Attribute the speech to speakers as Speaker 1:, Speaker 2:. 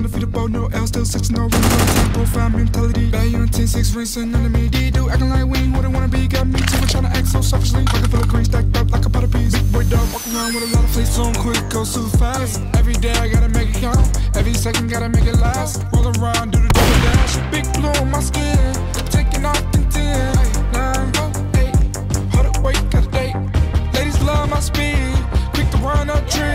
Speaker 1: undefeatable, no L, still 6 no running on time, profile mentality. Bad on 10-6 racing under me. D-do acting like we ain't who they wanna be. Got me too, trying to act so selfishly. Pocket full of green stacked up like a pot of peas. Big boy dog walk around with a lot of fleas. So quick, go super fast. Every day I gotta make it count. Every second gotta make it last. Roll around, do the double dash. Big blue on my skin. Taking off in 10, 9, 8. Hold up, wait, got a date. Ladies love my speed. Quick to run up tree.